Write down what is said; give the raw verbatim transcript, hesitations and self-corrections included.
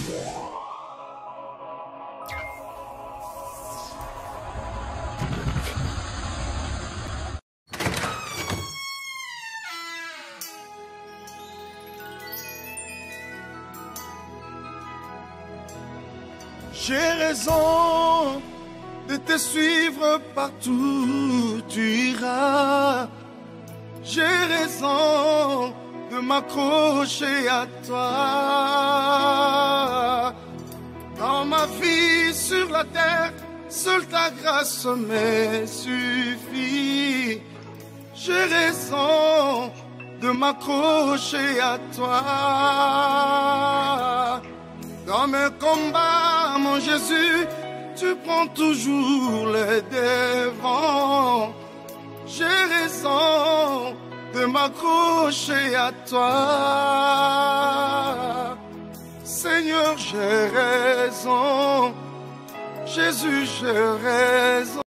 J'ai raison de te suivre partout où tu iras. J'ai raison de m'accrocher à toi. Dans ma vie sur la terre, seule ta grâce me suffit. J'ai raison de m'accrocher à toi. Dans mes combats, mon Jésus, tu prends toujours le devant. J'ai raison de m'accrocher à toi. Seigneur, j'ai raison. Jésus, j'ai raison.